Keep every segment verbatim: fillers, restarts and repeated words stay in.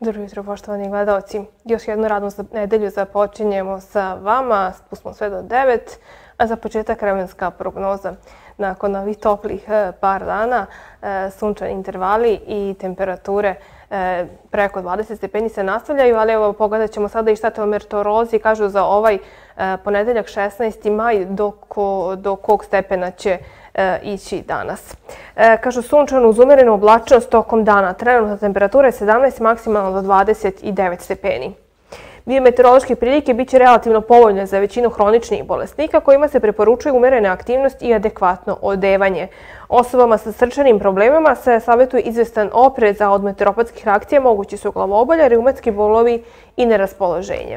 Dobro jutro, poštovani gledalci. Još jednu radnu nedelju započinjemo sa vama. Spustimo sve do devet, a za početak vremenska prognoza. Nakon ovih toplih par dana, sunčani intervali i temperature preko dvadeset stepeni se nastavljaju, ali evo pogledat ćemo sada i šta meteorolozi kažu za ovaj ponedeljak šesnaesti maj, do kog stepena će ići danas. Kažu sunčano uz umerenu oblačnost tokom dana. Trenutna temperatura je sedamnaest, maksimalno do dvadeset devet stepeni. Biometeorološke prilike biće relativno povoljne za većinu hroničnih bolesnika kojima se preporučuje umerena aktivnost i adekvatno odevanje. Osobama sa srčanim problemima se savjetuje izvestan oprez, a od meteoropatskih reakcija mogući su glavobolja, reumatski bolovi i neraspoloženje.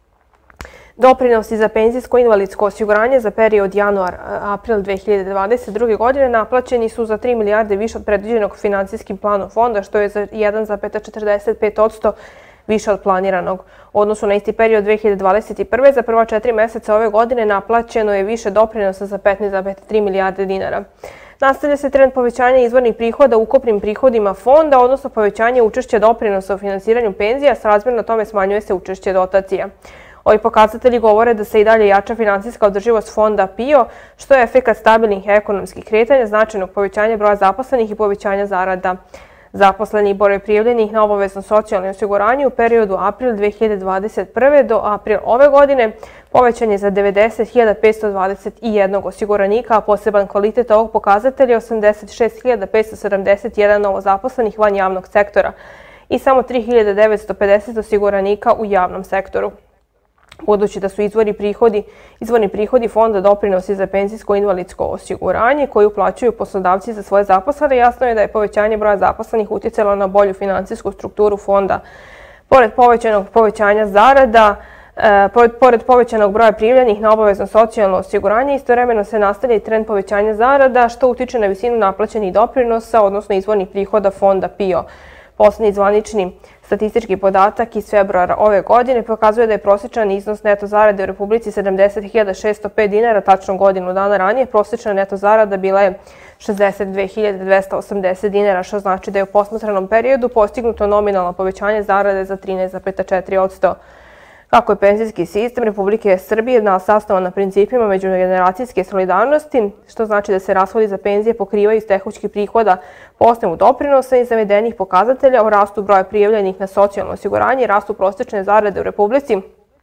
Doprinosi za penzijsko i invalidsko osiguranje za period januar-april dve hiljade dvadeset druge. godine naplaćeni su za tri milijarde više od predviđenog finansijskim planom fonda, što je za jedan zarez četrdeset pet posto više od planiranog. U odnosu na isti period dve hiljade dvadeset prve. za prva četiri meseca ove godine naplaćeno je više doprinosa za petnaest zarez tri milijarde dinara. Nastavlja se trend povećanja izvornih prihoda u ukupnim prihodima fonda, odnosno povećanje učešća doprinosa u finansiranju penzija, srazmjerno tome smanjuje se učešće dotacija. Ovi pokazatelji govore da se i dalje jača finansijska održivost fonda PIO, što je efekat stabilnih ekonomskih kretanja, značajnog povećanja broja zaposlenih i povećanja zarada. Zaposleni broj prijavljenih na obavezno socijalno osiguranje u periodu april dve hiljade dvadeset prve. do april ove godine povećan je za devedeset hiljada petsto dvadeset jedan osiguranika, a poseban kvalitet ovog pokazatelja je osamdeset šest hiljada petsto sedamdeset jedan novozaposlenih van javnog sektora i samo tri hiljade devetsto pedeset osiguranika u javnom sektoru. Budući da su izvorni prihodi, izvorni prihodi fonda doprinosi za penzijsko i invalidsko osiguranje koji uplaćuju poslodavci za svoje zaposlene, jasno je da je povećanje broja zaposlenih utjecalo na bolju finansijsku strukturu fonda. Pored povećanog povećanja zarada, pored povećanog broja prijavljenih na obavezno socijalno osiguranje, istovremeno se nastavlja i trend povećanja zarada, što utiče na visinu naplaćenih doprinosa, odnosno izvornih prihoda fonda PIO. Poslednji zvanični statistički podatak iz februara ove godine pokazuje da je prosječan iznos neto zarade u Republici sedamdeset hiljada šeststo pet dinara, tačno godinu dana ranije. Prosječna neto zarada bila je šezdeset dve hiljade dvesta osamdeset dinara, što znači da je u posmatranom periodu postignuto nominalno povećanje zarade za trinaest zarez četiri posto. Kako je penzijski sistem Republike Srbije zasnovan na principima međugeneracijske solidarnosti, što znači da se rashodi za penzije pokrivaju iz tekućih prihoda po osnovu doprinosa i navedenih pokazatelja o rastu broja prijavljenih na socijalno osiguranje i rastu prosječne zarade u Republici,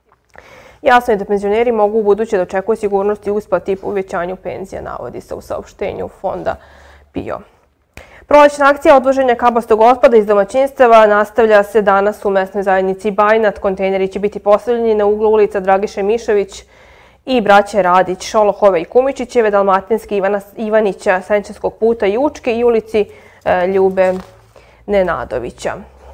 jasno je da penzioneri mogu u buduće da očekuju sigurnost i usplati i uvećanju penzija, navodi se u saopštenju fonda PIO. Prolećna akcija odvoženja kabastog otpada iz domaćinstava nastavlja se danas u mesnoj zajednici Bajnat. Kontejneri će biti postavljeni na uglu ulica Dragiše Mišović i braće Radić, Šolohove i Kumičićeve, Dalmatinske, Ivanića, Senčanskog puta i Učke i ulici Ljube Nenadovića.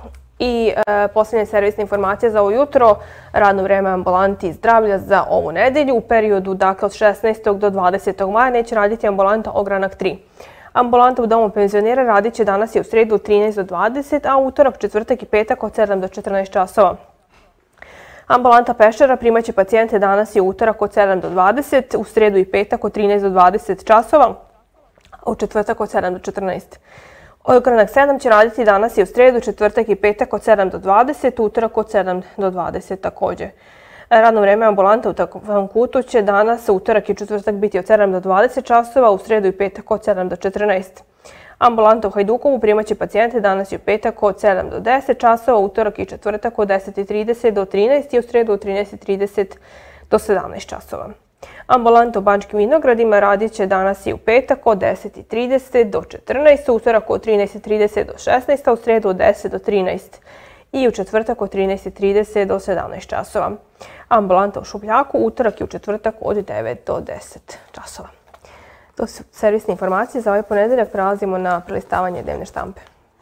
I posljednja servisna informacija za ovo jutro, radno vreme ambulanti zdravlja za ovu nedelju. U periodu dakle, od šesnaestog do dvadesetog maja neće raditi ambulanta Ogranak tri. Ambulanta u domu penzionera radit će danas i u sredu od trinaest do dvadeset, a utorak, četvrtak i petak od sedam do četrnaest časova. Ambulanta Pešara primaće pacijente danas i utorak od sedam do dvadeset, u sredu i petak od trinaest do dvadeset časova, a u četvrtak od sedam do četrnaest. Ogranak sedam će raditi danas i u sredu, četvrtak i petak od sedam do dvadeset, utorak od sedam do dvadeset također. Radno vreme ambulanta u takvom kutu će danas, utorak i četvrtak biti od sedam do dvadeset časova, u sredu i petak od sedam do četrnaest. Ambulanta u Hajdukovu primaće pacijente danas i u petak od sedam do deset časova, utorak i četvrtak od deset i trideset do trinaest i u sredu od trinaest i trideset do sedamnaest časova. Ambulanta u Banjskim Vinogradima radit će danas i u petak od deset i trideset do četrnaest, utorak od trinaest i trideset do šesnaest, a u sredu od deset do trinaest. I u četvrtak od trinaest i trideset do sedamnaest časova. Ambulanta u Šupljaku utorak i u četvrtak od devet do deset časova. To su servisne informacije za ovaj ponedeljak. Prelazimo na prelistavanje dnevne štampe.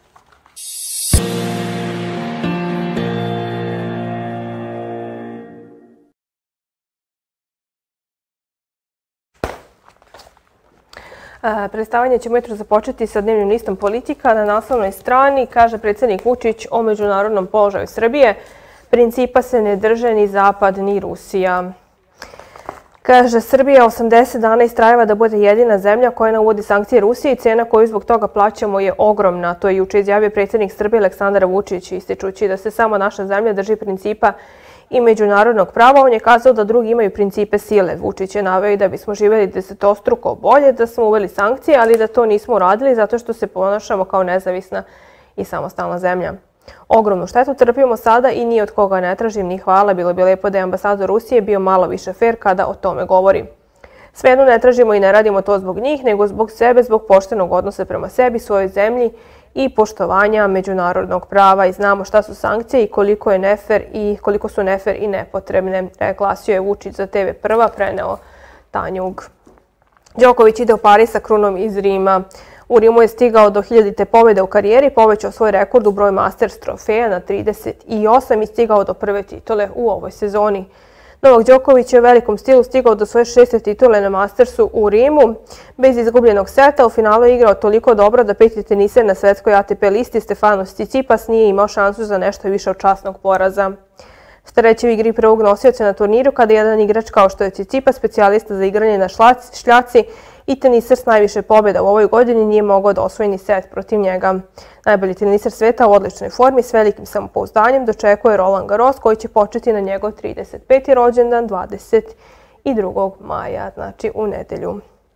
Prelistavanje ćemo jutro započeti sa dnevnim listom Politika. Na naslovnoj strani kaže predsjednik Vučić o međunarodnom položaju Srbije. Principa se ne drže ni Zapad ni Rusija. Kaže, Srbija osamdeset dana istrajava da bude jedina zemlja koja ne uvodi sankcije Rusije i cena koju zbog toga plaćamo je ogromna. To je juče izjavio predsjednik Srbije Aleksandar Vučić, ističući da se samo naša zemlja drži principa i međunarodnog prava. On je kazao da drugi imaju principe sile. Vučić je naveo i da bismo živjeli desetostruko bolje da smo uveli sankcije, ali da to nismo uradili zato što se ponašamo kao nezavisna i samostalna zemlja. Ogromnu štetu trpimo sada i ni od koga ne tražim ni hvala. Bilo bi lepo da je ambasador Rusije bio malo više fer kada o tome govori. Svejedno ne tražimo i ne radimo to zbog njih, nego zbog sebe, zbog poštenog odnosa prema sebi, svojoj zemlji i poštovanja međunarodnog prava. I znamo šta su sankcije i koliko je nefer i koliko su nefer i nepotrebne, glasio je Vučić za te ve Prva, preneo Tanjug. Đoković ide u Pariz sa krunom iz Rima. U Rimu je stigao do hiljadite pobjede u karijeri, povećao svoj rekord u broju Masters trofeja na trideset osam i stigao do prve titule u ovoj sezoni. Novak Đoković je u velikom stilu stigao do svoje šeste titule na Mastersu u Rimu. Bez izgubljenog seta u finalu je igrao toliko dobro da peti teniser na svetskoj A T P listi Stefanos Tsitsipas nije imao šansu za nešto više od časnog poraza. Šta reći u igri prvog nosioca na turniru kada jedan igrač kao što je Tsitsipas, specijalista za igranje na šljaci i teniser s najviše pobjeda u ovoj godini, nije mogao da osvoji ni set protiv njega. Najbolji teniser sveta u odličnoj formi s velikim samopouzdanjem dočekuje Roland Garros koji će početi na njegov trideset peti rođendan dvadeset drugog maja, znači u nedelju.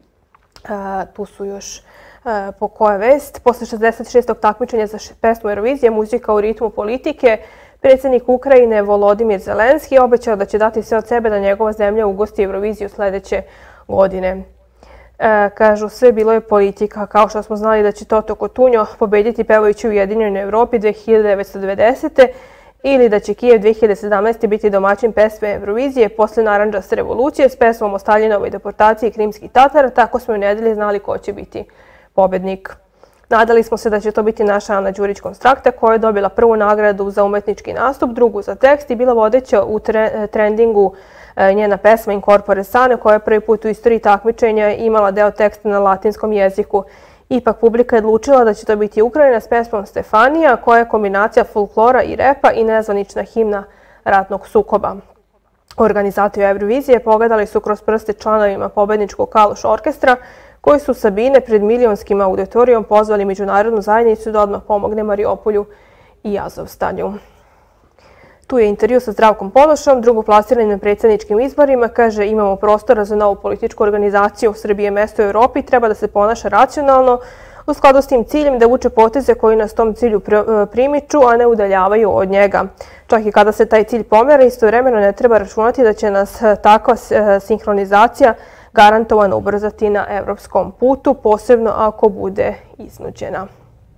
Tu su još po koja vest. Posle šezdeset šestog takmičenja za pesmu Eurovizije, muzika u ritmu politike, predsjednik Ukrajine Volodimir Zelenski obećao da će dati sve od sebe da njegova zemlja ugosti Euroviziju sljedeće godine. E, kažu, sve bilo je politika, kao što smo znali da će Toto Cutugno pobediti pevajući u Ujedinjenoj Evropi dve hiljade devetsto devedesete. ili da će Kijev dve hiljade sedamnaeste. biti domaćin pesme Eurovizije posle Narandžaste revolucije s pesmom o Staljinovoj deportaciji krimskih Tatara. Tako smo u nedelji znali ko će biti pobednik. Nadali smo se da će to biti naša Ana Đurić-Konstrakta koja je dobila prvu nagradu za umetnički nastup, drugu za tekst i bila vodeća u trendingu njena pesma Incorpore Sane koja je prvi put u istoriji takmičenja imala deo teksta na latinskom jeziku. Ipak publika je odlučila da će to biti Ukrajina s pesmom Stefanija koja je kombinacija folklora i repa i nezvanična himna ratnog sukoba. Organizatori Eurovizije pogledali su kroz prste članovima pobedničkog Kaluš orkestra koji su Sabine pred milionskim auditorijom pozvali međunarodnu zajednicu da odmah pomogne Mariupolju i Azovstalju. Tu je intervju sa Zdravkom Ponošom, drugoplasiranim na predsjedničkim izborima. Kaže, imamo prostora za novu političku organizaciju. Srbije mesto u Evropi treba da se ponaša racionalno u skladu s tim ciljem da vuče poteze koji nas tom cilju primiču, a ne udaljavaju od njega. Čak i kada se taj cilj pomera, istovremeno ne treba računati da će nas takva sinhronizacija garantovano ubrzati na evropskom putu, posebno ako bude iznuđena.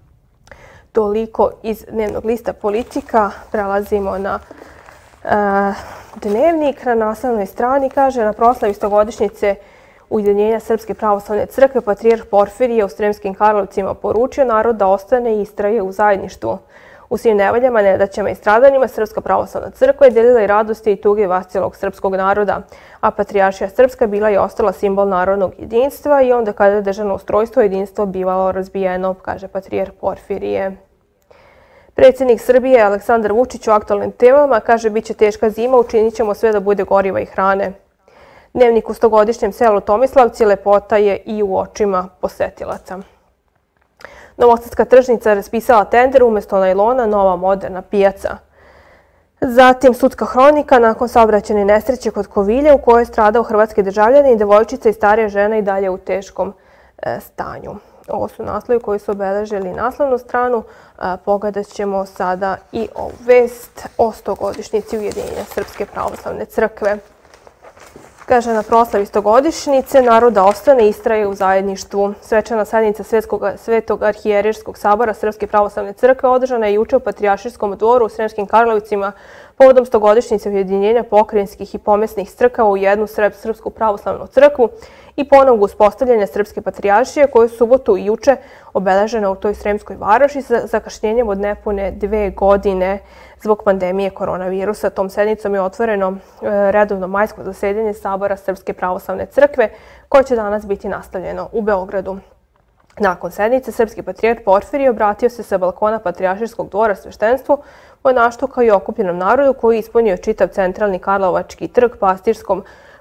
Toliko iz dnevnog lista Politika. Prelazimo na e, dnevnik. Na naslovnoj strani kaže na proslavi stogodišnjice Ujedinjenja Srpske pravoslavne crkve patrijarh Porfirije u Sremskim Karlovcima poručio narod da ostane i istraje u zajedništvu. U svim nevoljama, nedaćama i stradanjima Srpska pravoslavna crkva je delila i radosti i tuge vascelog srpskog naroda, a Patrijaršija Srpska bila je ostala simbol narodnog jedinstva i onda kada je državno ustrojstvo jedinstvo bivalo razbijeno, kaže patrijarh Porfirije. Predsjednik Srbije Aleksandar Vučić o aktualnim temama kaže biće teška zima, učinit ćemo sve da bude goriva i hrane. Dnevnik u stogodišnjem selu Tomislavci lepota je i u očima posetilaca. Novosadska tržnica raspisala tender umjesto najlona nova moderna pijaca. Zatim sudska hronika nakon saobraćajne nesreće kod Kovilja u kojoj je stradao hrvatski državljanin i devojčica i starija žena i dalje u teškom e, stanju. Ovo su naslovi koji su obeležili naslovnu stranu. E, pogledat ćemo sada i ovu vest o stogodišnjici Ujedinjenja Srpske pravoslavne crkve. Kaže, na proslavi stogodišnjice narod da ostane i istraje u zajedništvu. Svečana sednica Svetog arhijerejskog sabora Srpske pravoslavne crkve održana je juče u Patrijaršijskom dvoru u Sremskim Karlovcima povodom stogodišnjice ujedinjenja pokrajinskih i pomesnih crkava u jednu Srpsku pravoslavnu crkvu i ponovnog uspostavljanja Srpske patrijaršije koje su subotu i juče obeležena u toj Sremskoj Varoši sa zakašnjenjem od nepune dve godine zbog pandemije koronavirusa. Tom sednicom je otvoreno redovno majsko zasedanje Sabora Srpske pravoslavne crkve koje će danas biti nastavljeno u Beogradu. Nakon sednice, srpski patrijarh Porfirije obratio se sa balkona Patrijaršijskog dvora sveštenstvu, monaštvu kao i okupljenom narodu koji je ispunio čitav centralni Karlovački trg pastirskom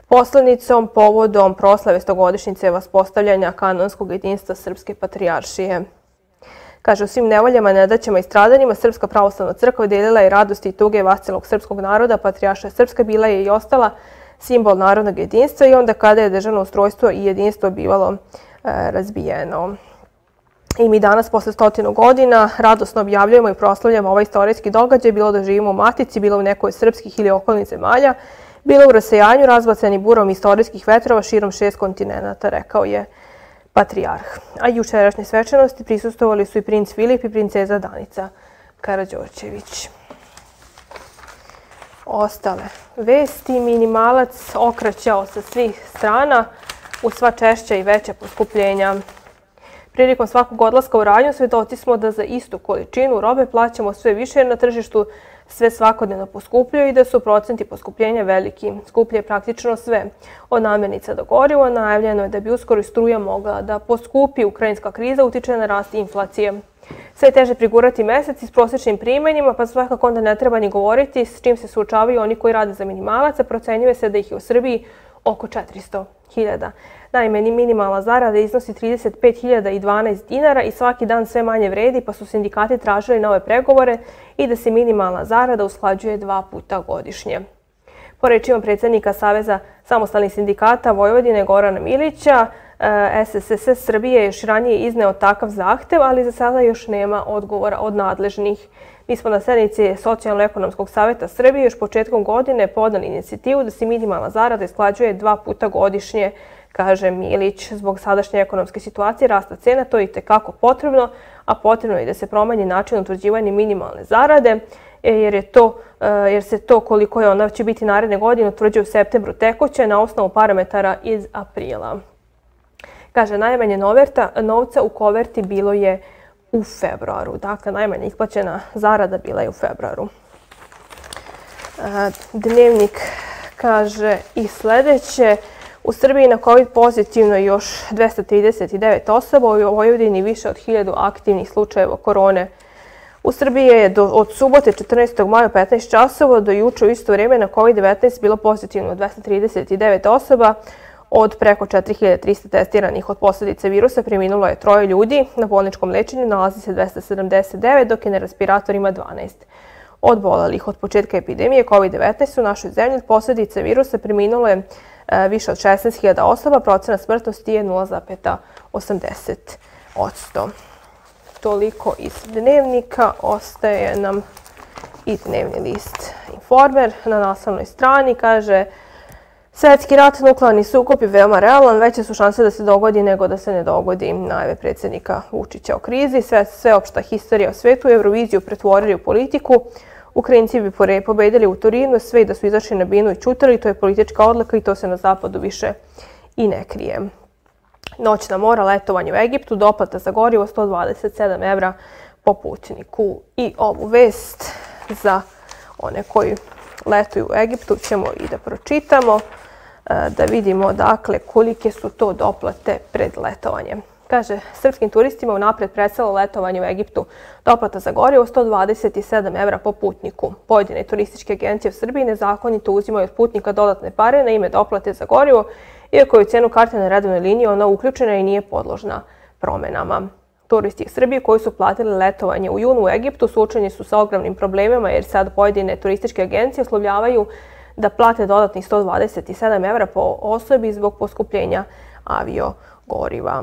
poslanicom povodom proslave stogodišnjice vaspostavljanja kanonskog jedinstva Srpske patrijaršije. Kaže, u svim nevoljama, nedaćama i stradanjima Srpska pravoslavna crkva delila je radosti i tuge vascelog srpskog naroda. Patrijaršija Srpska bila je i ostala simbol narodnog jedinstva i onda kada je državno ustrojstvo i jedinstvo bivalo e, razbijeno. I mi danas, posle stotinu godina, radosno objavljujemo i proslavljamo ovaj istorijski događaj, bilo da živimo u Matici, bilo u nekoj srpskih ili okolnih zemalja, bilo u rasejanju, razbacani burom istorijskih vetrova širom šest kontinenta, rekao je patrijarh. A jučerašnje svečanosti prisustvovali su i princ Filip i princeza Danica Karađorđević. Ostale vesti, minimalac okraćao sa svih strana u sva češća i veća poskupljenja. Prilikom svakog odlaska u radnju svedoci smo da za istu količinu robe plaćamo sve više jer na tržištu sve svakodnevno poskupljuju i da su procenti poskupljenja veliki. Skuplje je praktično sve. Od namirnica do goriva najavljeno je da bi uskoro i struja mogla da poskupi. Ukrajinska kriza utiče na rast inflacije. Sve je teže prigurati meseci s prosječnim primanjima, pa svakako onda ne treba ni govoriti s čim se suočavaju oni koji rade za minimalac, a procenjuje se da ih je u Srbiji oko četiristo hiljada. Naime, minimalna zarada iznosi trideset pet hiljada dvanaest dinara i svaki dan sve manje vredi, pa su sindikati tražili nove pregovore i da se minimalna zarada usklađuje dva puta godišnje. Po rečima predsjednika Saveza samostalnih sindikata Vojvodine Gorana Milića, S S S Srbije je još ranije izneo takav zahtev, ali za sada još nema odgovora od nadležnih. Mi smo na sednici Socijalno-ekonomskog savjeta Srbije još početkom godine podali inicijativu da se minimalna zarada isklađuje dva puta godišnje, kaže Milić. Zbog sadašnje ekonomske situacije rasta cena to je itekako potrebno, a potrebno je da se promeni način utvrđivanja minimalne zarade, jer, je to, jer se to koliko je ona će biti naredne godine utvrđuje u septembru tekuće na osnovu parametara iz aprila. Kaže, najmanje novca u koverti bilo je u februaru. Dakle, najmanje isplaćena zarada bila je u februaru. Dnevnik kaže i sljedeće. U Srbiji na COVID pozitivno je još dvesta trideset devet osoba, u Vojvodini više od hiljadu aktivnih slučajeva korone. U Srbiji je do, od subote četrnaestog maja petnaest časova do juče u isto vrijeme na COVID devetnaest bilo pozitivno dvesta trideset devet osoba. Od preko četiri hiljade trista testiranih od posljedice virusa preminulo je troje ljudi. Na bolničkom lečenju nalazi se dvesta sedamdeset devet, dok je na respiratorima dvanaest. Od obolelih od početka epidemije COVID devetnaest u našoj zemlji od posljedice virusa preminulo je više od šesnaest hiljada osoba, procena smrtnosti je nula zarez osamdeset posto. Toliko iz dnevnika, ostaje nam i dnevni list Informer. Na naslovnoj strani kaže: Svetski rat, nuklearni sukob je veoma realan, veće su šanse da se dogodi nego da se ne dogodi. Najave predsjednika Vučića o krizi, sve, sveopšta histerija o svetu, Euroviziju pretvorili u politiku. Ukrajinci bi pobedili u Torinu, sve i da su izašli na binu i ćutali, to je politička odluka i to se na zapadu više i ne krije. Noćna mora, letovanje u Egiptu, doplata za gorivo sto dvadeset sedam evra po putniku. I ovu vest za one koji letuju u Egiptu ćemo i da pročitamo, da vidimo dakle kolike su to doplate pred letovanjem. Kaže, srpskim turistima unaprijed predselo letovanje u Egiptu. Doplata za gorivo sto dvadeset sedam evra po putniku. Pojedine turističke agencije u Srbiji nezakonito uzimaju od putnika dodatne pare na ime doplate za gorivo, iako je u cijenu karte na redovnoj liniji ona uključena i nije podložna promenama. Turisti iz Srbije koji su platili letovanje u junu u Egiptu suočeni su sa ogromnim problemima jer sad pojedine turističke agencije uslovljavaju da plate dodatnih sto dvadeset sedam evra po osobi zbog poskupljenja aviogoriva.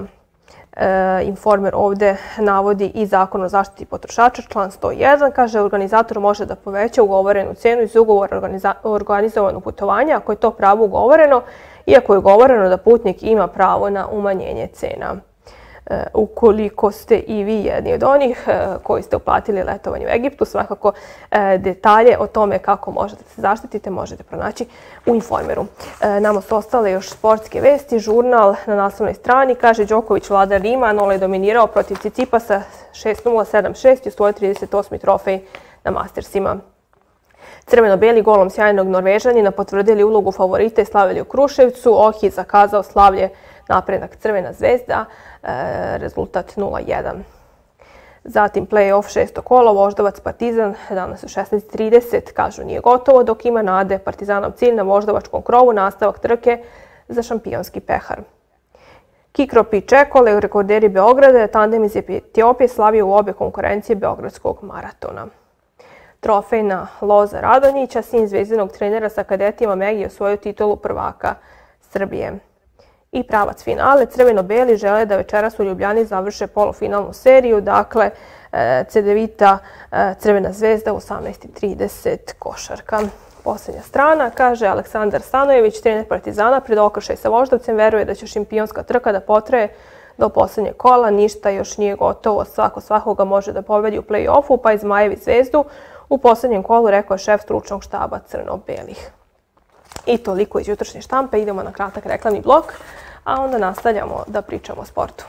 E, Informer ovdje navodi i Zakon o zaštiti potrošača, član sto jedan, kaže organizator može da poveća ugovorenu cijenu iz ugovora o organizovanog putovanja ako je to pravo ugovoreno, iako je ugovoreno da putnik ima pravo na umanjenje cena. E, ukoliko ste i vi jedni od onih e, koji ste uplatili letovanje u Egiptu, svakako e, detalje o tome kako možete se zaštititi možete pronaći u Informeru. E, nama su ostale još sportske vesti. Žurnal na naslovnoj strani kaže Đoković vlada Rima, Nole je dominirao protiv Cicipasa šest nula sedam šest i osvojio trideset osmi trofej na Mastersima. Crveno-beli golom sjajnog Norvežanina potvrdili ulogu favorita i slavili u Kruševcu. Ohi zakazao slavlje napredak Crvena zvezda, e, rezultat nula jedan. Zatim play-off šesto kolo, Voždovac Partizan, danas u šesnaest trideset, kažu nije gotovo, dok ima nade Partizanov cilj na Voždovačkom krovu, nastavak trke za šampionski pehar. Kikrop i Čekole, rekorderi Beograda, tandem iz Etiopije slavio u obe konkurencije Beogradskog maratona. Trofejna loza Radonjića, sin zvezdinog trenera sa kadetima Megi osvojio titulu prvaka Srbije. I pravac finale, crveno-beli žele da večeras u Ljubljani završe polufinalnu seriju, dakle Cedevita Crvena zvezda u osamnaest trideset košarka. Posljednja strana, kaže Aleksandar Stanojević, trener Partizana, pred okršaj sa Voždovcem, veruje da će šampionska trka da potraje do posljednjeg kola, ništa još nije gotovo, svako svakoga može da pobedi u play-offu, pa i Zmajevi zvezdu u posljednjem kolu, rekao je šef stručnog štaba crno-belih. I toliko iz jutrošnje štampe, idemo na kratak reklamni blok, a onda nastavljamo da pričamo o sportu.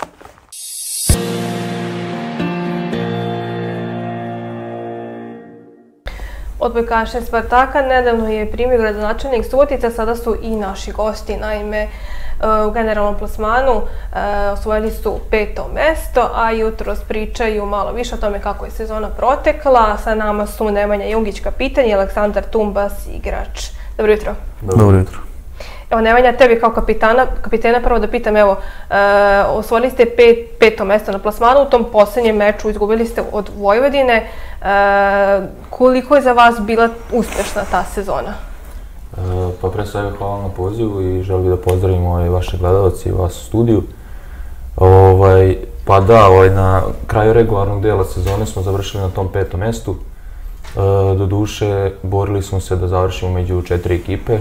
Odbojkaše Spartaka nedavno je primio gradonačelnik Subotice, sada su i naši gosti. Naime, u generalnom plasmanu osvojili su peto mesto, a jutros pričaju malo više o tome kako je sezona protekla. Sa nama su Nemanja Jungić, kapitan, i Aleksandar Tumbas, igrač. Dobro jutro. Dobro jutro. Evo, Nemanja, tebi kao kapitena prvo da pitam, evo, osvojili ste peto mesto na plasmanu, u tom posljednjem meču izgubili ste od Vojvodine. Koliko je za vas bila uspešna ta sezona? Pa pre svega hvala na pozivu i želim da pozdravim vaše gledalce i vas u studiju. Pa da, na kraju regularnog dela sezone smo završili na tom petom mestu. Doduše, borili smo se da završimo među četiri ekipe,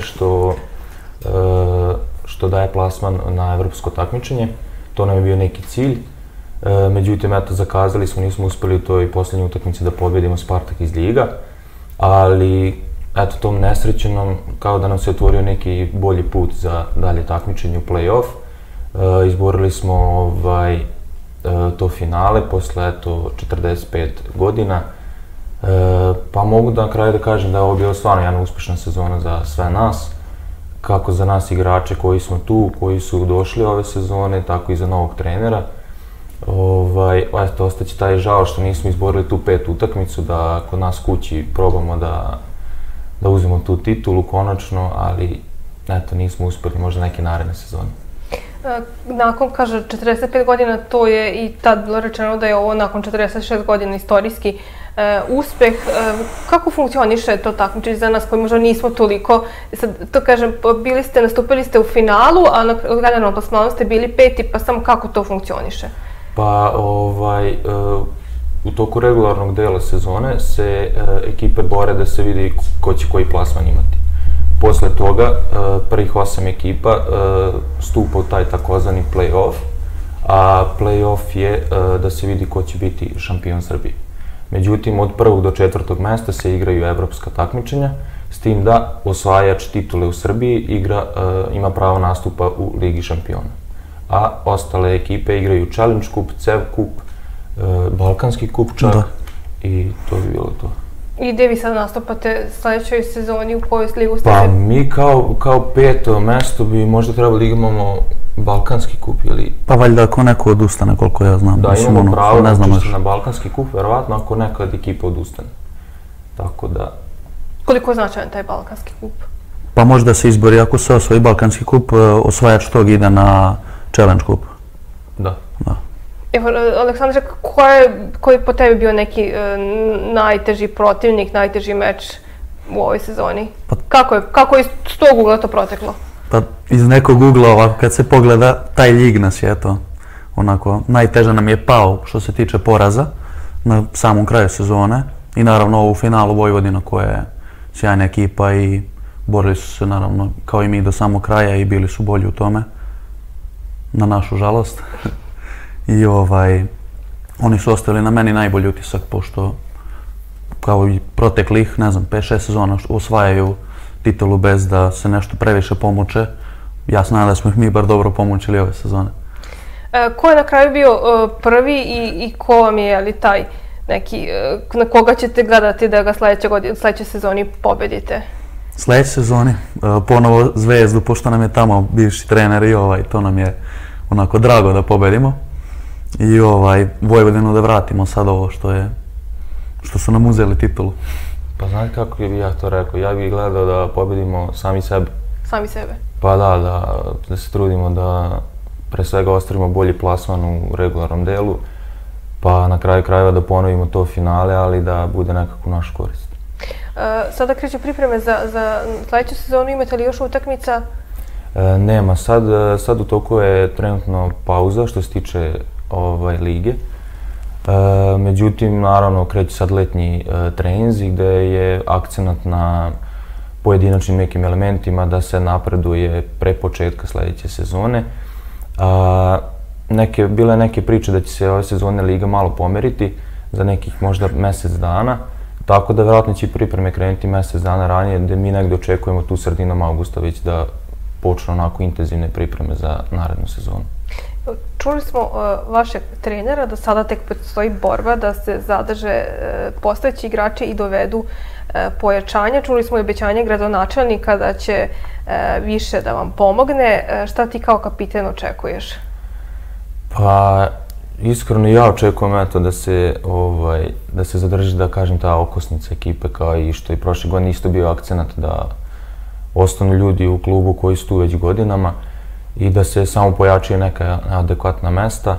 što daje plasman na evropsko takmičenje. To nam je bio neki cilj. Međutim, eto, zakazali smo, nismo uspeli u toj posljednjoj utakmici da pobedimo Spartak iz Ljiga, ali, eto, tom nesrećenom, kao da nam se otvorio neki bolji put za dalje takmičenje u play-off. Izborili smo to finale posle, eto, četrdeset pet godina, pa mogu da na kraju da kažem da je ovo bila stvarno jedna uspešna sezona za sve nas, kako za nas igrače koji smo tu, koji su došli ove sezone, tako i za novog trenera. Eto, ostaće taj žao što nismo izborili tu petu utakmicu, da kod nas kući probamo da uzmemo tu titulu konačno, ali eto, nismo uspeli, možda neke naredne sezone. Nakon, kaže, četrdeset pet godina, to je i tad bilo rečeno da je ovo nakon četrdeset šest godina istorijski uspeh. Kako funkcioniše to takmičenje za nas koji možda nismo toliko, to kažem, bili ste, nastupili ste u finalu, a na generalnom plasmanu ste bili peti, pa samo kako to funkcioniše? Pa, u toku regularnog dela sezone se ekipe bore da se vidi ko će koji plasman imati. Posle toga, prvih osam ekipa stupa u taj takozvani play-off, a play-off je da se vidi ko će biti šampion Srbije. Međutim, od prvog do četvrtog mesta se igraju evropska takmičenja, s tim da osvajač titule u Srbiji ima pravo nastupa u Ligi šampiona. A ostale ekipe igraju Challenge Cup, C E V Cup, Balkanski kup čak i to bi bilo to. I gde vi sad nastupate sljedećoj sezoni, u kojoj ligu ste? Pa mi kao peto mesto bi možda trebali da imamo Balkanski kup ili... Pa valjda ako neko odustane, koliko ja znam. Da, imamo pravo da učešće na Balkanski kup, verovatno ako neka od ekipa odustane. Tako da... Koliko je značajan taj Balkanski kup? Pa možda se izbori, ako se osvoji Balkanski kup, osvajač tog ide na Challenge Cup. Da. Evo, Aleksandre, koji je po tebi bio neki najteži protivnik, najteži meč u ovoj sezoni? Kako je s tog ugla to proteklo? Pa iz nekog ugla, ovako, kad se pogleda, taj Ljig nas je, eto, onako, najteže nam je pao što se tiče poraza na samom kraju sezone. I naravno ovo u finalu Vojvodina koja je sjajna ekipa i borili su se, naravno, kao i mi do samog kraja i bili su bolji u tome, na našu žalost. I ovaj, oni su ostavili na meni najbolji utisak, pošto kao i proteklih, ne znam, pet šest sezona osvajaju titulu bez da se nešto previše pomuče. Ja sam nadam da smo ih mi bar dobro pomučili ove sezone. Ko je na kraju bio prvi i ko vam je taj neki, na koga ćete gledati da ga sljedeće sezoni pobedite? Sljedeće sezoni, ponovo Zvezdu, pošto nam je tamo bivši trener i ovaj, to nam je onako drago da pobedimo. i ovaj, Vojvodinu da vratimo sad ovo što je, što su nam uzeli titulu. Pa znate kako bih ja to rekao, ja bih gledao da pobedimo sami sebe. Sami sebe? Pa da, da, da se trudimo da pre svega ostvarimo bolji plasman u regularnom delu, pa na kraju krajeva da ponovimo to finale, ali da bude nekako naš korist. E, sada kreću pripreme za, za sljedeću sezonu, imate li još utakmica? E, nema, sad, sad u toku je trenutno pauza što se tiče ovaj, lige. E, međutim, naravno, kreću sad letnji e, treninzi gde je akcenat na pojedinačnim nekim elementima da se napreduje pre početka sljedeće sezone. A, neke, bile neke priče da će se ove sezone liga malo pomeriti za nekih možda mjesec dana, tako da vjerojatno će pripreme krenuti mjesec dana ranije, gde mi negdje očekujemo tu sredinom augusta već da počnu onako intenzivne pripreme za narednu sezonu. Čuli smo uh, vašeg trenera da sada tek postoji borba da se zadrže uh, postojeći igrači i dovedu uh, pojačanja. Čuli smo i obećanje gradonačelnika da će uh, više da vam pomogne. Uh, šta ti kao kapiten očekuješ? Pa, iskreno ja očekujem eto da se, ovaj, da se zadrži, da kažem, ta okosnica ekipe, kao i što i prošle godine isto bio akcenat da ostanu ljudi u klubu koji su tu već godinama i da se samo pojačaju neka adekvatna mesta.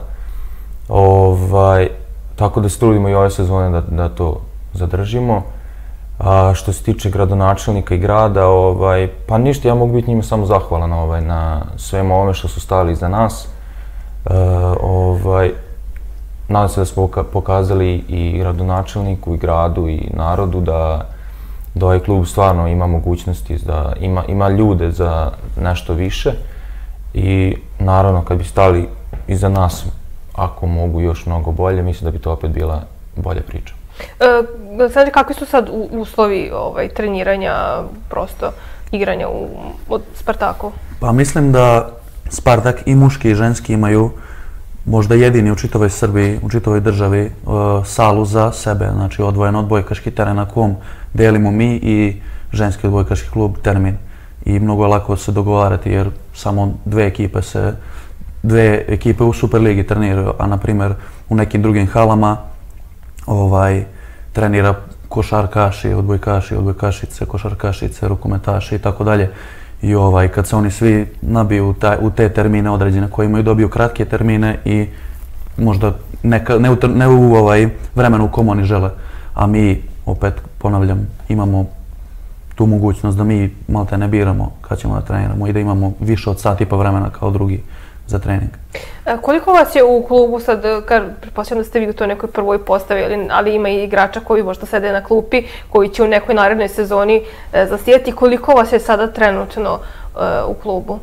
Ovaj, tako da se trudimo i ove sezone da, da to zadržimo. A što se tiče gradonačelnika i grada, ovaj, pa ništa, ja mogu biti njima samo zahvalan ovaj, na svemu ovome što su stali iza nas. E, ovaj, nadam se da smo pokazali i gradonačelniku, i gradu, i narodu da, da ovaj klub stvarno ima mogućnosti, da ima, ima ljude za nešto više. I naravno, kad bi stali iza nas, ako mogu još mnogo bolje, mislim da bi to opet bila bolja priča. E, sad, kakvi su sad uslovi ovaj, treniranja, prosto igranja u, od Spartaku? Pa mislim da Spartak i muški i ženski imaju možda jedini u čitavoj Srbiji, u čitavoj državi, uh, salu za sebe, znači odvojen odbojkaški teren na kom delimo mi i ženski odbojkaški klub Termin. I mnogo je lako se dogovarati jer samo dve ekipe se, dve ekipe u Superligi treniraju, a na primjer u nekim drugim halama ovaj, trenira košarkaši, odbojkaši, odbojkašice, košarkašice, rukometaši i tako dalje. I ovaj, kad se oni svi nabiju taj, u te termine određene koje imaju, dobiju kratke termine i možda neka, ne u, ne u ovaj, vremenu u kom oni žele. A mi, opet ponavljam, imamo tu mogućnost da mi malte ne biramo kad ćemo da treniramo i da imamo više od sat i pa vremena kao drugi za trening. E, koliko vas je u klubu sad, pretpostavljam da ste vi u toj nekoj prvoj postavi, ali, ali ima i igrača koji možda sede na klupi, koji će u nekoj narednoj sezoni e, zasijeti. Koliko vas je sada trenutno e, u klubu?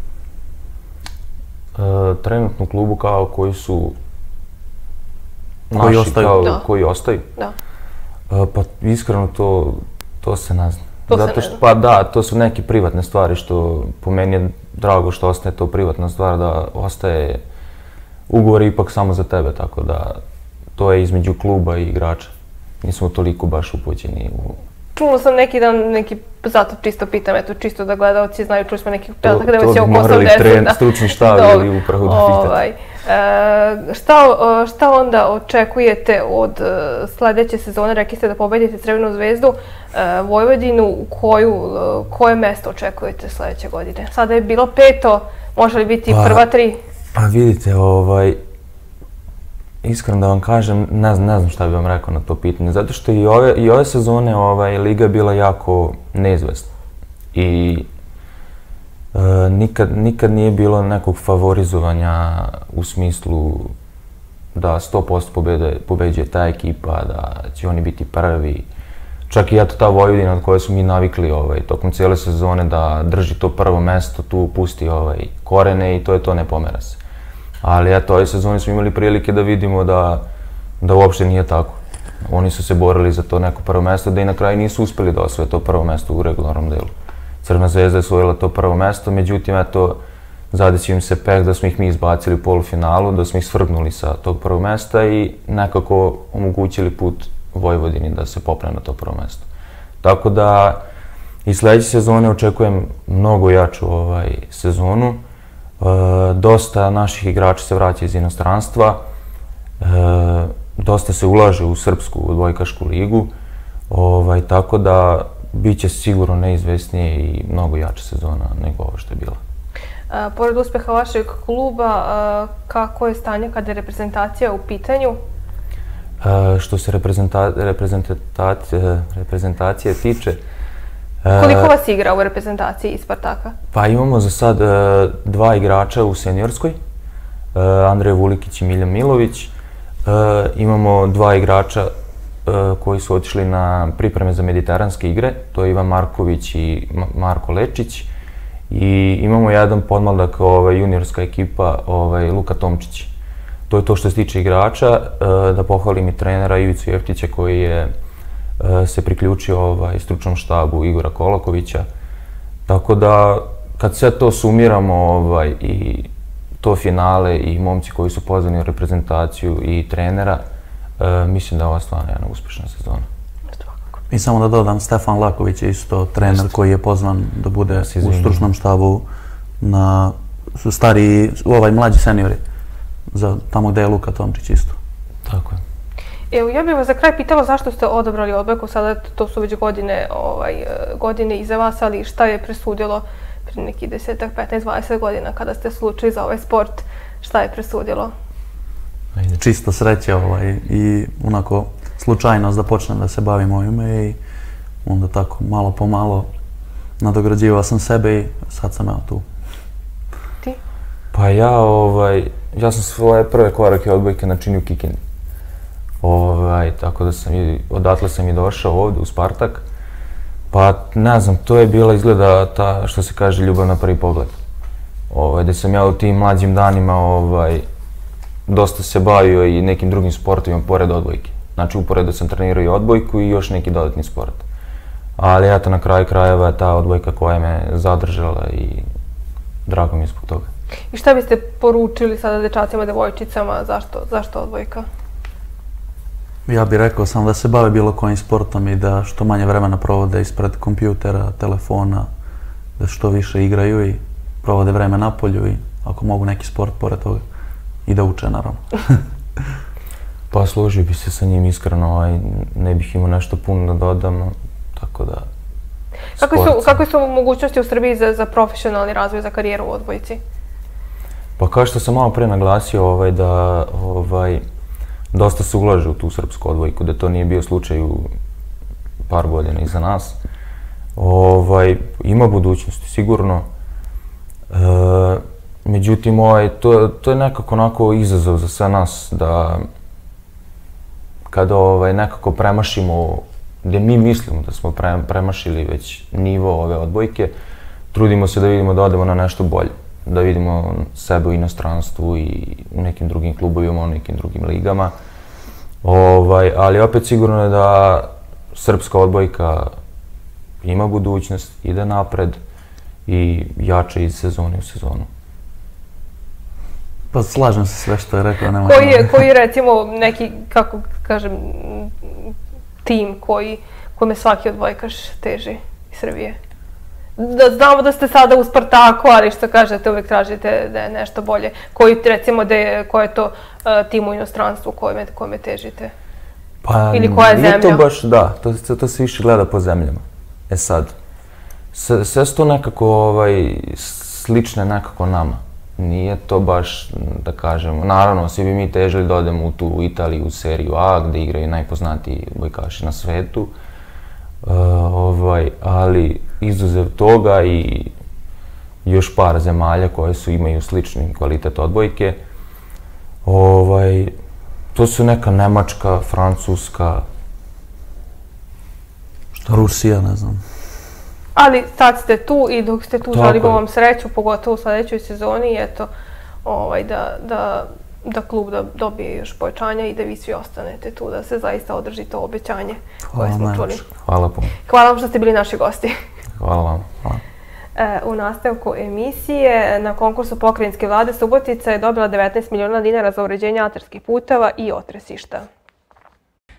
E, trenutno u klubu kao koji su koji naši, ostaju. Kao, da. koji ostaju? Da. E, pa iskreno to, to se ne zna. To Zato što, pa da, to su neke privatne stvari što po meni je drago što ostaje to privatna stvar, da ostaje ugovor ipak samo za tebe, tako da to je između kluba i igrača. Nismo toliko baš upućeni u... Čulo sam neki dan, neki, zato čisto pitam, eto, čisto da gledalci znaju, čuli smo neki petak da to već je oko morali osamdeset. Tren, stručni štab ili upravo da pitate. Ovaj, e, šta, šta onda očekujete od e, sljedeće sezone? Rekli ste da pobedite Crvenu zvezdu, e, Vojvodinu, koju, e, koje mesto očekujete sljedeće godine? Sada je bilo peto, može li biti pa, prva tri? Pa vidite, ovaj, iskreno da vam kažem, ne znam, ne znam šta bih vam rekao na to pitanje, zato što i ove, i ove sezone ovaj, Liga je bila jako neizvesna i e, nikad, nikad nije bilo nekog favorizovanja u smislu da sto posto pobede, pobeđuje ta ekipa, da će oni biti prvi. Čak i eto ta Vojvodina od koje su mi navikli ovaj, tokom cijele sezone da drži to prvo mesto, tu pusti ovaj, korene i to je to, ne pomera se. Ali eto, ove sezone smo imali prilike da vidimo da, da uopšte nije tako. Oni su se borili za to neko prvo mesto, da i na kraju nisu uspjeli da osvoje to prvo mesto u regularnom delu. Crvena zvezda je osvojila to prvo mesto, međutim, eto, zadesio im se peh da smo ih mi izbacili u polufinalu, da smo ih svrgnuli sa tog prvog mesta i nekako omogućili put Vojvodini da se popne na to prvo mesto. Tako da i sljedeće sezone očekujem mnogo jaču ovaj, sezonu. E, dosta naših igrača se vraća iz inostranstva, Dosta se ulaže u srpsku odbojkašku ligu, tako da bit će sigurno neizvesnije i mnogo jača sezona nego ovo što je bila. Pored uspeha vašeg kluba, kako je stanje kada je reprezentacija u pitanju? Što se reprezentacije tiče... Koliko vas igra u reprezentaciji iz Spartaka? Pa imamo za sad dva igrača u seniorskoj, Andrej Vulikić i Miljan Milović. Imamo dva igrača koji su otišli na pripreme za mediteranske igre, to je Ivan Marković i Marko Lečić. I imamo jedan podmladak, juniorska ekipa, Luka Tomčić. To je to što se tiče igrača. Da pohvalim i trenera Ivicu Jeftića koji je se priključio stručnom štabu Igora Kolakovića. Tako da, kad sve to sumiramo i to finale i momci koji su pozvani u reprezentaciju i trenera, mislim da je ova stvarno jedna uspešna sezona. I samo da dodam, Stefan Laković je isto trener koji je pozvan da bude u stručnom štabu na stariji, ovaj mlađi seniori, tamo gde je Luka Tomčić isto. Tako je. Evo, ja bih vas za kraj pitala zašto ste odabrali odbojku, sada to su već godine iza vas, ali šta je presudilo prije nekih desetak, petnaest, dvadeset godina kada ste se odlučili za ovaj sport, šta je presudilo? Čisto sreće i onako slučajnost da počnem da se bavim ovime i onda tako malo po malo nadograđivao sam sebe i sad sam ja tu. Ti? Pa ja, ja sam svoje prve korake odbojke načinio u Kikindi. Tako da sam i, odatle sam i došao ovde u Spartak. Pa ne znam, to je bila izgleda ta, što se kaže, ljubav na prvi pogled. Gde sam ja u tim mlađim danima dosta se bavio i nekim drugim sportovima pored odbojke. Znači, uporedo sam trenirao i odbojku i još neki dodatni sport. Ali eto, na kraju krajeva je ta odbojka koja me zadržala i drago mi je zbog toga. I šta biste poručili sada dečacima, devojčicama, zašto odbojka? Ja bih rekao samo da se bave bilo kojim sportom i da što manje vremena provode ispred kompjutera, telefona, da što više igraju i provode vreme napolju i ako mogu neki sport pored toga i da uče, naravno. Pa složio bi se sa njim iskreno, ne bih imao nešto puno da dodam, tako da... Kakve su mogućnosti u Srbiji za profesionalni razvoj, za karijeru u odbojci? Pa kao što sam malo pre naglasio da dosta se ulaže u tu srpsku odbojku, da to nije bio slučaj u par godina iza nas. Ima budućnosti, sigurno. Međutim, to je nekako onako izazov za sve nas da kada nekako premašimo, gde mi mislimo da smo premašili već nivo ove odbojke, trudimo se da vidimo da odemo na nešto bolje, da vidimo sebe u inostranstvu i u nekim drugim klubovima, u nekim drugim ligama. Ali opet sigurno je da srpska odbojka ima budućnost, ide napred i jače iz sezone u sezonu. Pa slažem se sve što je rekao. Koji je recimo neki, kako kažem, tim kome svaki odbojkaš teži iz Srbije? Znamo da ste sada u Spartaku, ali što kažete, uvek tražite da je nešto bolje. Koji, recimo, koji je to tim u inostranstvu kome težite? Ili koja je zemlja? Nije to baš, da, to se više gleda po zemljama. E sad, sve su to nekako slične nekako nama. Nije to baš, da kažemo, naravno, svi bi mi težili da odemo u tu Italiju, u seriju A, gde igraju najpoznatiji odbojkaši na svetu. Ali izuzev toga i još par zemalja koje imaju slični kvalitet odbojke, to su neka Nemačka, Francuska... Rusija, ne znam. Ali sad ste tu i dok ste tu želimo vam sreću, pogotovo u sledećoj sezoni, i eto, da klub dobije još pojačanja i da vi svi ostanete tu, da se zaista održi to obećanje koje smo čuli. Hvala puno. Hvala vam što ste bili naši gosti. Hvala vam. U nastavku emisije na konkursu Pokrajinske vlade Subotica je dobila devetnaest miliona dinara za uređenje atarskih puteva i otresišta.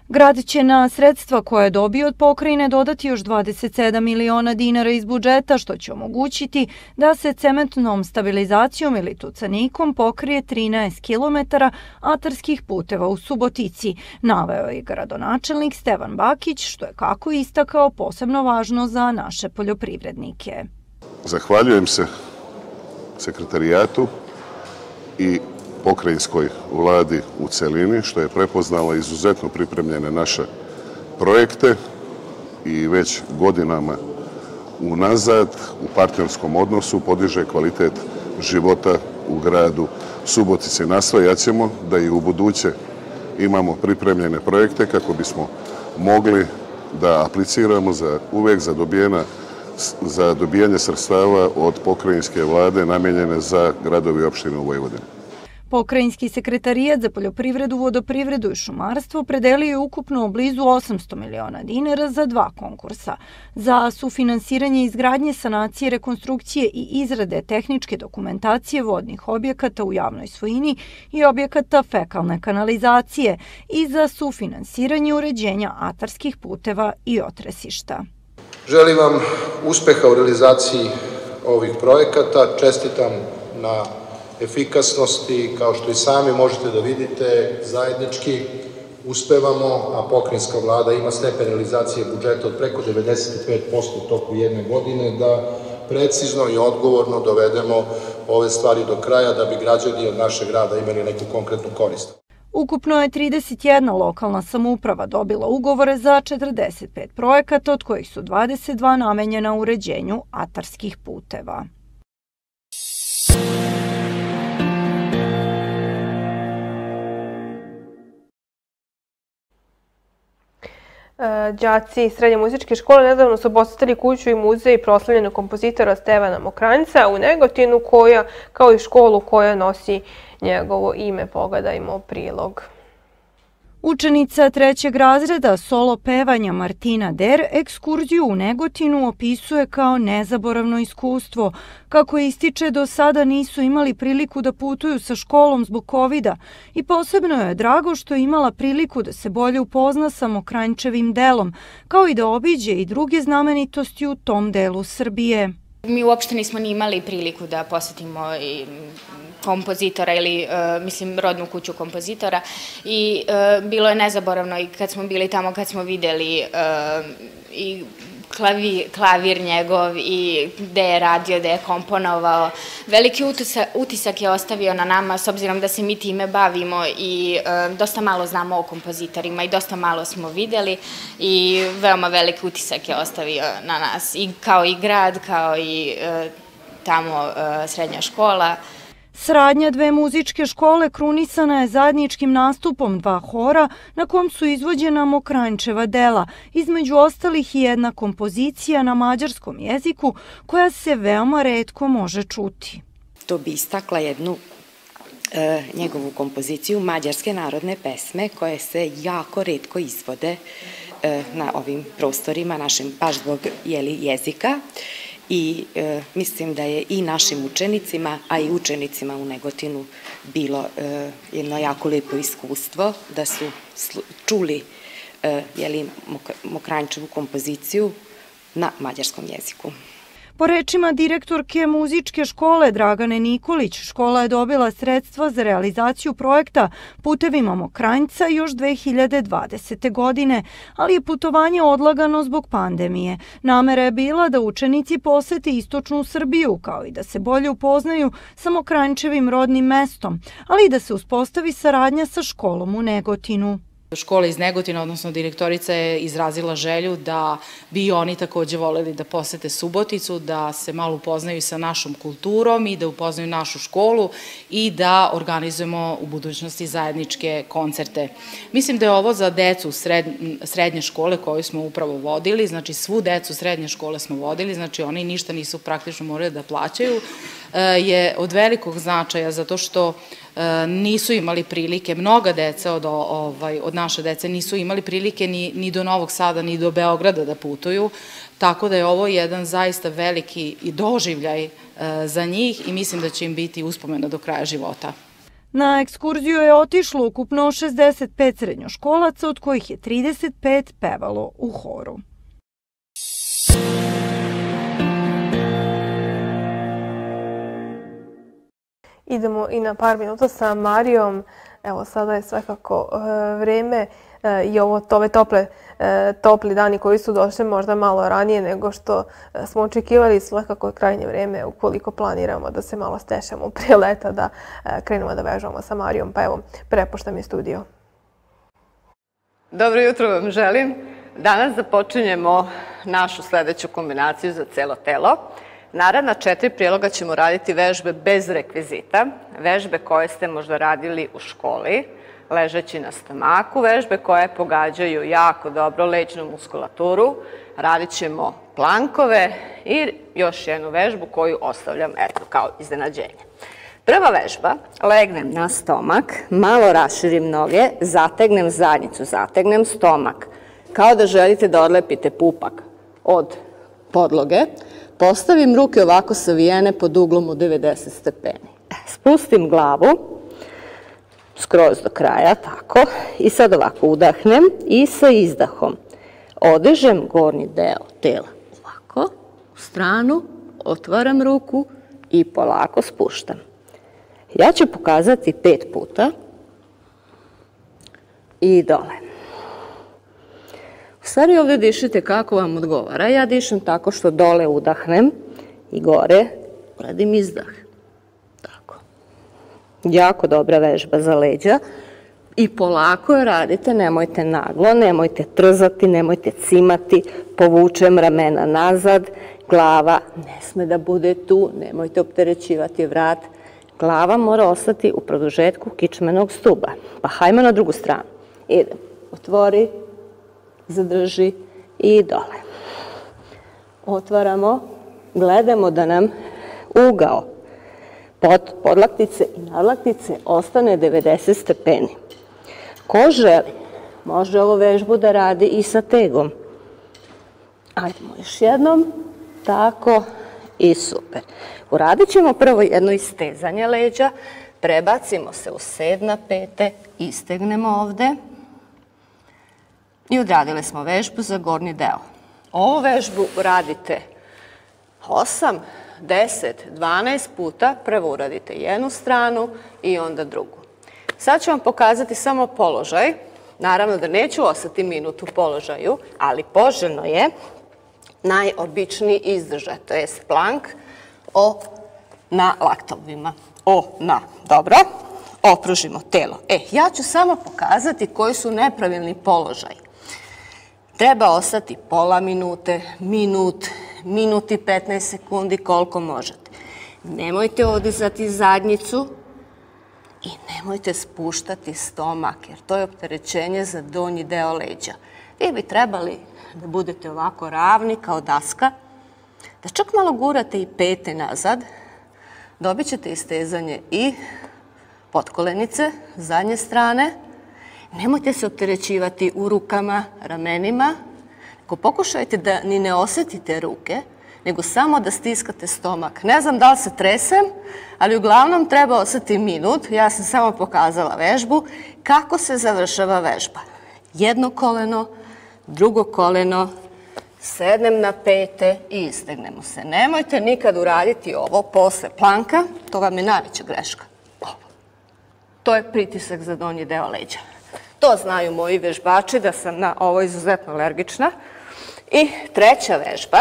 Grad će na sredstva koje je dobio od pokrajine dodati još dvadeset sedam miliona dinara iz budžeta, što će omogućiti da se cementnom stabilizacijom ili tucanikom pokrije trinaest kilometara atarskih puteva u Subotici, naveo je gradonačelnik Stevan Bakić, što je kako istakao posebno važno za naše poljoprivrednike. Zahvaljujem se sekretarijatu i pokrajinskoj vladi u celini što je prepoznala izuzetno pripremljene naše projekte i već godinama unazad u partnerskom odnosu podiže kvalitet života u gradu Subotici. Nastojat ćemo da i u buduće imamo pripremljene projekte kako bismo mogli da apliciramo za uvek za dobijena za dobijanje sredstava od pokrajinske vlade namenjene za gradovi i opštine u Vojvodini. Pokrajinski sekretarijat za poljoprivredu, vodoprivredu i šumarstvo predelio je ukupno blizu osamsto miliona dinara za dva konkursa. Za sufinansiranje izgradnje, sanacije, rekonstrukcije i izrade tehničke dokumentacije vodnih objekata u javnoj svojini i objekata fekalne kanalizacije i za sufinansiranje uređenja atarskih puteva i otresišta. Želim vam uspeha u realizaciji ovih projekata, čestitam na efikasnosti, kao što i sami možete da vidite, zajednički uspevamo, a pokrajinska vlada ima stepen realizacije budžeta od preko devedeset pet posto u toku jedne godine, da precizno i odgovorno dovedemo ove stvari do kraja da bi građani od našeg grada imali neku konkretnu korist. Ukupno je trideset jedna lokalna samouprava dobila ugovore za četrdeset pet projekata, od kojih su dvadeset dva namenjena uređenju atarskih puteva. Đaci srednje muzičke škole nedavno su posetili kuću i muzej proslavljenog kompozitora Stevana Mokranjca u Negotinu, koja, kao i školu koja nosi njegovo ime. Pogledajmo prilog. Učenica trećeg razreda solo pevanja Martina Der ekskurziju u Negotinu opisuje kao nezaboravno iskustvo. Kako ističe, do sada nisu imali priliku da putuju sa školom zbog kovida i posebno je drago što je imala priliku da se bolje upozna sa Mokranjčevim delom, kao i da obiđe i druge znamenitosti u tom delu Srbije. Mi uopšte nismo ni imali priliku da posetimo i kompozitora ili, mislim, rodnu kuću kompozitora i bilo je nezaboravno i kad smo bili tamo, kad smo videli i klavir njegov i gde je radio, gde je komponovao. Veliki utisak je ostavio na nama, s obzirom da se mi time bavimo i dosta malo znamo o kompozitorima i dosta malo smo videli i veoma veliki utisak je ostavio na nas, i kao i grad, kao i tamo srednja škola. Saradnja dve muzičke škole krunisana je zajedničkim nastupom dva hora na kom su izvođena Mokranjčeva dela, između ostalih i jedna kompozicija na mađarskom jeziku koja se veoma retko može čuti. To bi istakla jednu e, njegovu kompoziciju mađarske narodne pesme koje se jako retko izvode e, na ovim prostorima našim, baš zbog jeli, jezika. I e, mislim da je i našim učenicima, a i učenicima u Negotinu bilo e, jedno jako lepo iskustvo, da su čuli e, jeli, Mokranjčevu kompoziciju na mađarskom jeziku. Po rečima direktorke muzičke škole Dragane Nikolić, škola je dobila sredstva za realizaciju projekta Putevima Mokranjca još dve hiljade dvadesete. godine, ali je putovanje odlagano zbog pandemije. Namera je bila da učenici posete istočnu Srbiju, kao i da se bolje upoznaju sa Mokranjčevim rodnim mestom, ali i da se uspostavi saradnja sa školom u Negotinu. Škola iz Negotina, odnosno direktorica, je izrazila želju da bi i oni takođe voleli da posete Suboticu, da se malo upoznaju sa našom kulturom i da upoznaju našu školu i da organizujemo u budućnosti zajedničke koncerte. Mislim da je ovo za decu srednje škole koju smo upravo vodili, znači svu decu srednje škole smo vodili, znači oni ništa nisu praktično morali da plaćaju, je od velikog značaja zato što nisu imali prilike, mnoga deca od, ovaj, od naše dece nisu imali prilike ni, ni do Novog Sada, ni do Beograda da putuju, tako da je ovo jedan zaista veliki i doživljaj za njih i mislim da će im biti uspomena do kraja života. Na ekskurziju je otišlo ukupno šezdeset pet srednjoškolaca, od kojih je trideset pet pevalo u horu. Idemo i na par minuta sa Marijom. Evo, sada je svakako vreme i ovo, ove tople, topli dani koji su došli možda malo ranije nego što smo očekivali, svakako je krajnje vreme ukoliko planiramo da se malo stešemo prije leta, da krenemo da vežbamo sa Marijom. Pa evo, prepuštam je studio. Dobro jutro vam želim. Danas započinjemo našu sledeću kombinaciju za celo telo. Naravno, četiri priloga ćemo raditi vežbe bez rekvizita, vežbe koje ste možda radili u školi, ležeći na stomaku, vežbe koje pogađaju jako dobro leđnu muskulaturu, radit ćemo plankove i još jednu vežbu koju ostavljam eto, kao iznenađenje. Prva vežba, legnem na stomak, malo raširim noge, zategnem zadnjicu, zategnem stomak, kao da želite da odlepite pupak od podloge. Postavim ruke ovako savijene pod uglom u devedeset stepeni. Spustim glavu skroz do kraja, tako. I sad ovako udahnem i sa izdahom odižem gornji deo tela. Ovako, u stranu, otvaram ruku i polako spuštam. Ja ću pokazati pet puta i dole. U stvari ovdje dišite kako vam odgovara. Ja dišem tako što dole udahnem i gore uradim izdah. Tako. Jako dobra vežba za leđa. I polako je radite, nemojte naglo, nemojte trzati, nemojte cimati, povučem ramena nazad, glava ne sme da bude tu, nemojte opterećivati vrat. Glava mora ostati u produžetku kičmenog stuba. Pa hajmo na drugu stranu. Idem. Otvori, zadrži i dole. Otvaramo, gledamo da nam ugao podlaktice i nadlaktice ostane devedeset stepeni. Ko želi, može ovu vežbu da radi i sa tegom. Ajdemo još jednom, tako i super. Uradit ćemo prvo jedno istezanje leđa, prebacimo se u sed na pete, istegnemo ovde i odradili smo vežbu za gornji deo. Ovu vežbu radite osam, deset, dvanaest puta, prvo uradite jednu stranu i onda drugu. Sad ću vam pokazati samo položaj, naravno da neću ostati minut u položaju, ali poželjno je najobičniji izdržaj, to je plank o na laktovima. O, na, dobro, opružimo telo. E, ja ću samo pokazati koji su nepravilni položaj. Treba ostati pola minute, minut, minut i petnaest sekundi koliko možete. Nemojte odizati zadnjicu i nemojte spuštati stomak, jer to je opterećenje za donji deo leđa. Vi bi trebali da budete ovako ravni kao daska, da čak malo gurate i pete nazad, dobit ćete istezanje i potkolenice, zadnje strane. Nemojte se opterećivati u rukama, ramenima, nego pokušajte da ni ne osetite ruke, nego samo da stiskate stomak. Ne znam da li se tresem, ali uglavnom treba ostati minut. Ja sam samo pokazala vežbu. Kako se završava vežba? Jedno koleno, drugo koleno, sednem na pete i istegnemo se. Nemojte nikad uraditi ovo posle planka, to vam je najveća greška. Ovo. To je pritisak za donji deo leđa. To znaju moji vežbači da sam na ovo izuzetno alergična. I treća vežba.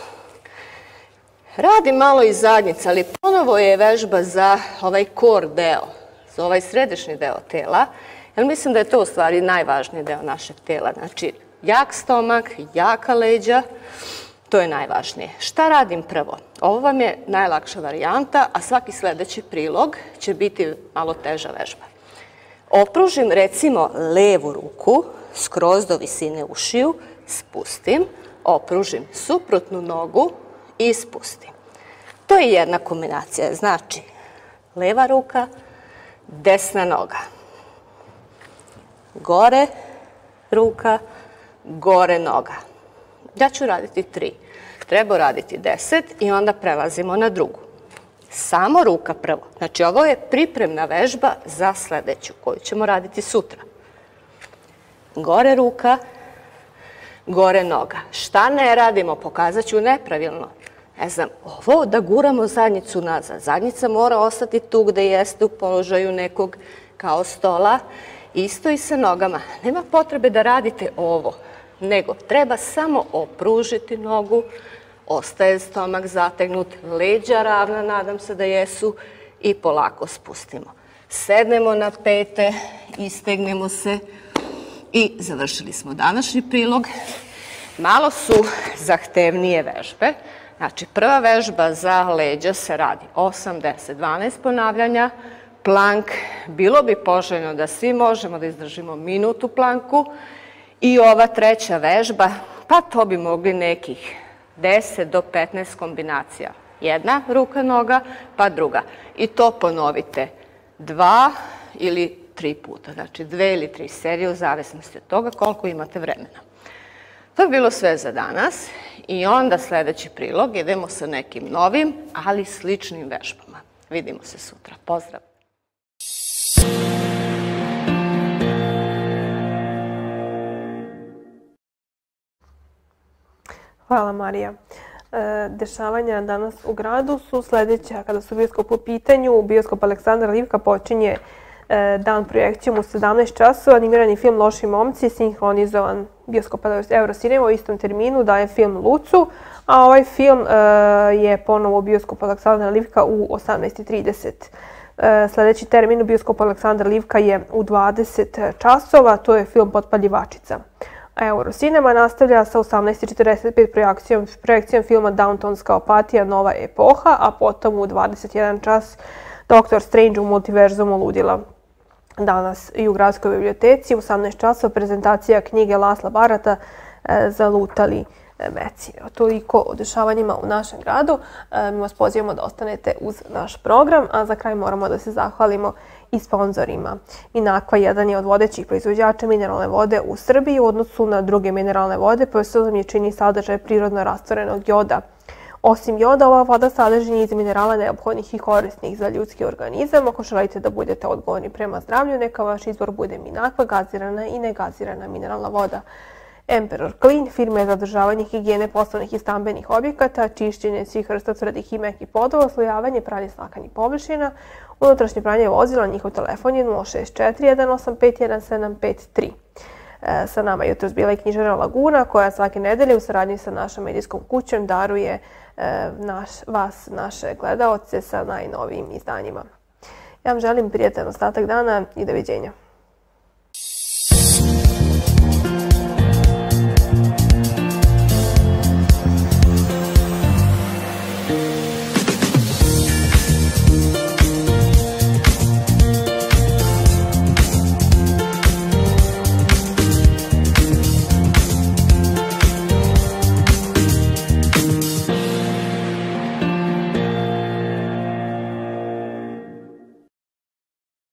Radim malo i zadnjica, ali ponovo je vežba za ovaj core deo, za ovaj središnji deo tela, jer mislim da je to u stvari najvažniji deo našeg tela. Znači, jak stomak, jaka leđa, to je najvažnije. Šta radim prvo? Ovo vam je najlakša varijanta, a svaki sledeći prilog će biti malo teža vežba. Opružim recimo levu ruku, skroz do visine ušiju, spustim, opružim suprotnu nogu i spustim. To je jedna kombinacija, znači leva ruka, desna noga. Gore ruka, gore noga. Ja ću raditi tri. Treba raditi deset i onda prelazimo na drugu. Samo ruka prvo. Znači, ovo je pripremna vežba za sledeću, koju ćemo raditi sutra. Gore ruka, gore noga. Šta ne radimo? Pokazat ću nepravilno. Ne znam, ovo da guramo zadnjicu nazad. Zadnjica mora ostati tu gde jeste u položaju nekog kao stola. Isto i sa nogama. Nema potrebe da radite ovo, nego treba samo opružiti nogu, ostaje stomak zategnut, leđa ravna, nadam se da jesu, i polako spustimo. Sednemo na pete, istegnemo se i završili smo današnji prilog. Malo su zahtevnije vežbe. Znači, prva vežba za leđa se radi osam, deset, dvanaest ponavljanja. Plank, bilo bi poželjno da svi možemo da izdržimo minutu planku. I ova treća vežba, pa to bi mogli nekih deset do petnaest kombinacija. Jedna ruka, noga, pa druga. I to ponovite dva ili tri puta. Znači, dve ili tri serije u zavisnosti od toga koliko imate vremena. To je bilo sve za danas i onda sledeći prilog idemo sa nekim novim, ali sličnim vežbama. Vidimo se sutra. Pozdrav! Hvala, Marija. Dešavanja danas u gradu su sledeća. Kada su bioskop u pitanju, bioskop Aleksandra Livka počinje dan projekcijom u sedamnaest časova. Animirani film Loši momci, sinhronizovan bioskop Eurocinema u istom terminu, daje film Lucu, a ovaj film je ponovo u bioskopu Aleksandra Livka u osamnaest i trideset. Sledeći termin u bioskopu Aleksandra Livka je u dvadeset časova, to je film Potpaljivačica. Eurocinema nastavlja sa osamnaest i četrdeset pet projekcijom, projekcijom filma Downtonska opatija Nova epoha, a potom u dvadeset jedan čas Doktor Strange u multiverzumu ludila. Danas i u Gradskoj biblioteci u osamnaest časova prezentacija knjige Lasla Barata Zalutali meci. Toliko o dešavanjima u našem gradu. Mi vas pozivamo da ostanete uz naš program, a za kraj moramo da se zahvalimo i sponzorima. Minakva jedan je od vodećih proizvođača mineralne vode u Srbiji u odnosu na druge mineralne vode, posebno je čini sadržaj prirodno rastvorenog joda. Osim joda, ova voda sadrži niz minerala neophodnih i korisnih za ljudski organizam. Ako želite da budete odgovorni prema zdravlju, neka vaš izbor bude Minakva, gazirana i negazirana mineralna voda. Emperor Clean, firma je za održavanje higijene poslovnih i stambenih objekata, čišćenje svih vrsta tvrdih i mekih podova, oslojavanje, pranje slakanih površina, unutrašnje pranje vozila, njihov telefon je nula šest četiri jedan osam pet jedan sedam pet tri. Sa nama je jutros bila i knjižara Laguna, koja svake nedelje u saradnji sa našom medijskom kućom daruje vas, naše gledaoce, sa najnovijim izdanjima. Ja vam želim prijatan ostatak dana i doviđenja.